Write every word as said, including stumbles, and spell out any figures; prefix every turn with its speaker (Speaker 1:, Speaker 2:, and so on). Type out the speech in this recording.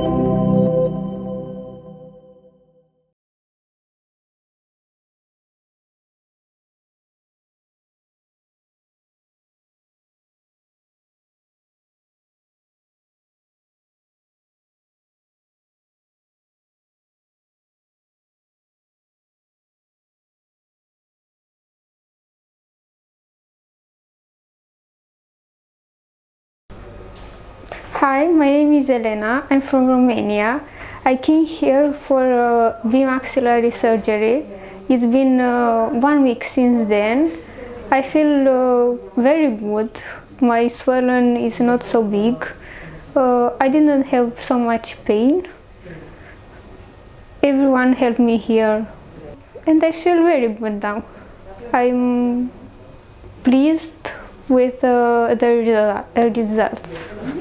Speaker 1: Hi, my name is Elena. I'm from Romania. I came here for uh, bimaxilar surgery. It's been uh, one week since then. I feel uh, very good. My swelling is not so big. Uh, I didn't have so much pain. Everyone helped me here. And I feel very good now. I'm pleased with uh, the results.